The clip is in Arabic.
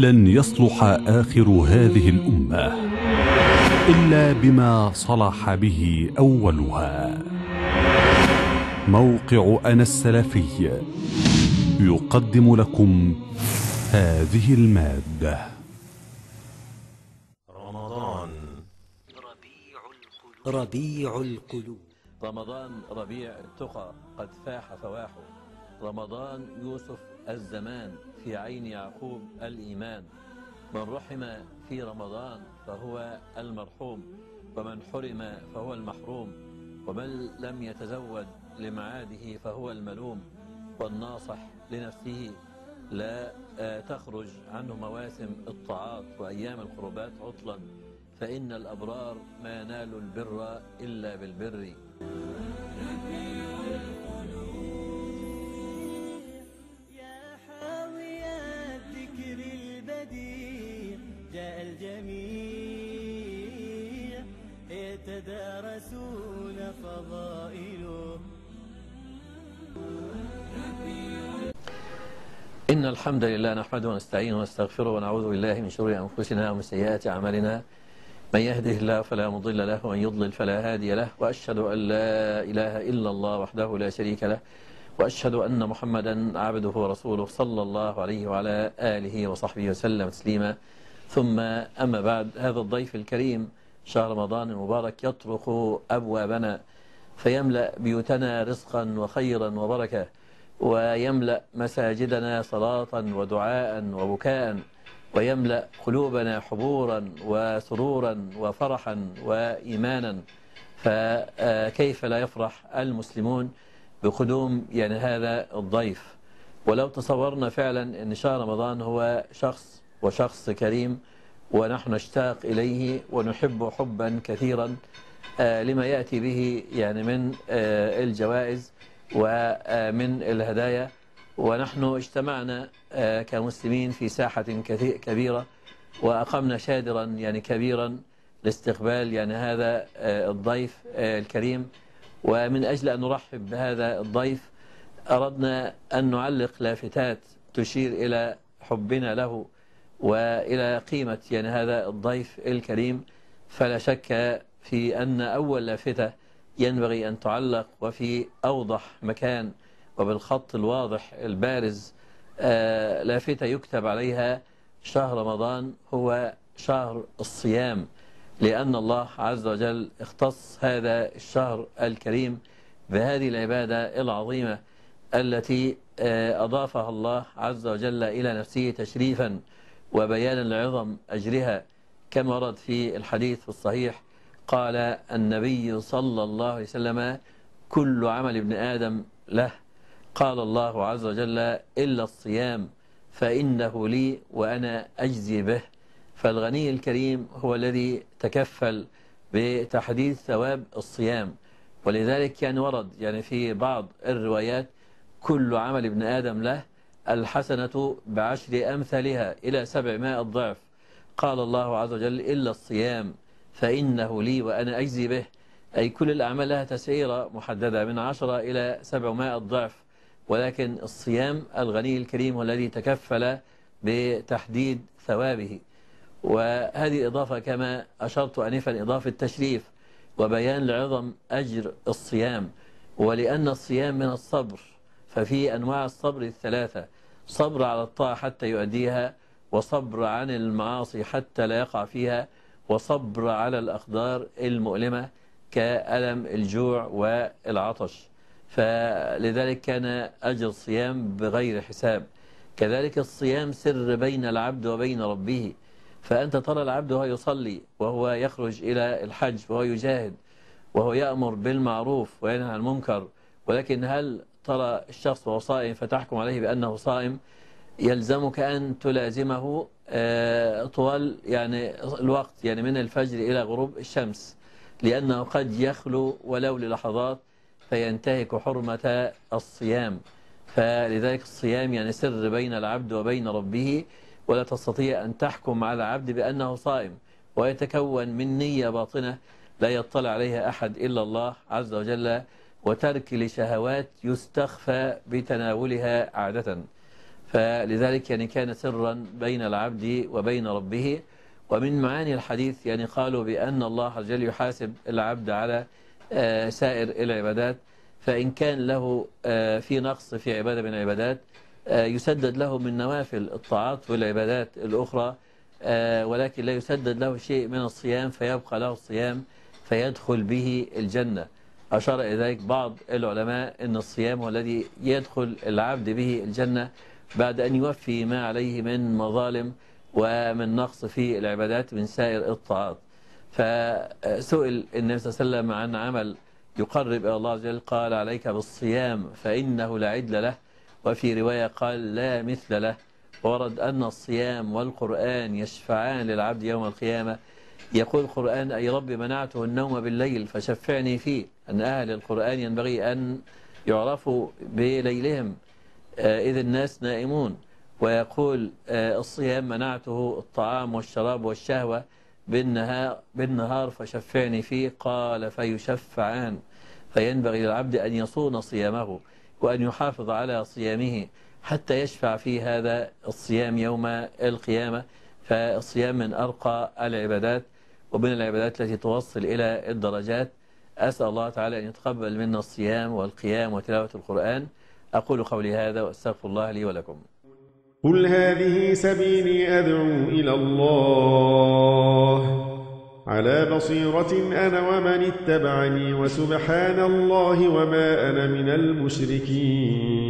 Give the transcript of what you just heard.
لن يصلح آخر هذه الأمة إلا بما صلح به أولها. موقع أنا السلفي يقدم لكم هذه المادة. رمضان ربيع القلوب. رمضان ربيع التقى قد فاح فواحه. رمضان يوسف الزمان في عين يعقوب الإيمان. من رحم في رمضان فهو المرحوم، ومن حرم فهو المحروم، ومن لم يتزود لمعاده فهو الملوم. والناصح لنفسه لا تخرج عنه مواسم الطاعات وأيام القربات عطلا، فإن الأبرار ما ينالوا البر إلا بالبر. يا حاوي الذكر البديع جاء الجميع يتدارسون فضائله. إن الحمد لله نحمده ونستعينه ونستغفره ونعوذ بالله من شرور أنفسنا ومن سيئات أعمالنا. من يهده الله فلا مضل له ومن يضلل فلا هادي له، وأشهد أن لا إله إلا الله وحده لا شريك له، وأشهد أن محمدا عبده ورسوله صلى الله عليه وعلى آله وصحبه وسلم تسليما. ثم أما بعد، هذا الضيف الكريم شهر رمضان المبارك يطرق أبوابنا فيملأ بيوتنا رزقا وخيرا وبركة، ويملأ مساجدنا صلاة ودعاء وبكاء، ويملأ قلوبنا حبورا وسرورا وفرحا وإيمانا. فكيف لا يفرح المسلمون بقدوم هذا الضيف؟ ولو تصورنا فعلا أن شهر رمضان هو شخص كريم، ونحن نشتاق إليه ونحب حبا كثيرا لما يأتي به من الجوائز ومن الهدايا. ونحن اجتمعنا كمسلمين في ساحة كبيرة، وأقمنا شادرا كبيرا لاستقبال هذا الضيف الكريم. ومن أجل أن نرحب بهذا الضيف أردنا أن نعلق لافتات تشير إلى حبنا له وإلى قيمة هذا الضيف الكريم. فلا شك في أن أول لافتة ينبغي أن تعلق وفي أوضح مكان وبالخط الواضح البارز لافتة يكتب عليها: شهر رمضان هو شهر الصيام، لأن الله عز وجل اختص هذا الشهر الكريم بهذه العبادة العظيمة التي أضافها الله عز وجل إلى نفسه تشريفا وبيانا لعظم أجرها، كما ورد في الحديث الصحيح. قال النبي صلى الله عليه وسلم: كل عمل ابن آدم له، قال الله عز وجل: إلا الصيام فإنه لي وأنا أجزي به. فالغني الكريم هو الذي تكفل بتحديد ثواب الصيام، ولذلك ورد في بعض الروايات: كل عمل ابن آدم له، الحسنة بعشر أمثالها إلى 700 ضعف. قال الله عز وجل: إلا الصيام فإنه لي وأنا أجزي به، أي كل الأعمال لها تسعيرة محددة من 10 إلى 700 ضعف، ولكن الصيام الغني الكريم هو الذي تكفل بتحديد ثوابه. وهذه إضافة كما أشرت آنفا، إضافة تشريف وبيان لعظم أجر الصيام. ولأن الصيام من الصبر، ففي أنواع الصبر الثلاثة: صبر على الطاعة حتى يؤديها، وصبر عن المعاصي حتى لا يقع فيها، وصبر على الأقدار المؤلمة كألم الجوع والعطش. فلذلك كان أجر الصيام بغير حساب. كذلك الصيام سر بين العبد وبين ربه، فأنت ترى العبد وهو يصلي، وهو يخرج إلى الحج، وهو يجاهد، وهو يأمر بالمعروف وينهى عن المنكر، ولكن هل ترى الشخص وهو صائم فتحكم عليه بأنه صائم؟ يلزمك أن تلازمه طوال الوقت، من الفجر إلى غروب الشمس، لأنه قد يخلو ولو للحظات فينتهك حرمة الصيام. فلذلك الصيام سر بين العبد وبين ربه، ولا تستطيع أن تحكم على العبد بأنه صائم، ويتكون من نية باطنة لا يطلع عليها أحد إلا الله عز وجل، وترك لشهوات يستخفى بتناولها عادة. فلذلك يعني كان سرا بين العبد وبين ربه. ومن معاني الحديث يعني قالوا بأن الله عز وجل يحاسب العبد على سائر العبادات، فإن كان له في نقص في عبادة من العبادات يسدد له من نوافل الطاعات والعبادات الأخرى، ولكن لا يسدد له شيء من الصيام فيبقى له الصيام فيدخل به الجنة. أشار إلى ذلك بعض العلماء أن الصيام هو الذي يدخل العبد به الجنة بعد أن يوفي ما عليه من مظالم ومن نقص في العبادات من سائر الطاعات. فسئل النبي صلى الله عليه وسلم عن عمل يقرب إلى الله عز وجل، قال عليك بالصيام فإنه لا عدل له، وفي رواية قال لا مثل له. ورد أن الصيام والقرآن يشفعان للعبد يوم القيامة. يقول القرآن أي رب منعته النوم بالليل فشفعني فيه، أن أهل القرآن ينبغي أن يعرفوا بليلهم إذ الناس نائمون. ويقول الصيام منعته الطعام والشراب والشهوة بالنهار فشفعني فيه، قال فيشفعان. فينبغي للعبد أن يصون صيامه وأن يحافظ على صيامه حتى يشفع في هذا الصيام يوم القيامة. فالصيام من أرقى العبادات ومن العبادات التي توصل إلى الدرجات. أسأل الله تعالى أن يتقبل منا الصيام والقيام وتلاوة القرآن. أقول قولي هذا وأستغفر الله لي ولكم. قل هذه سبيلي أدعو إلى الله على بصيرة أنا ومن اتبعني، وسبحان الله وما أنا من المشركين.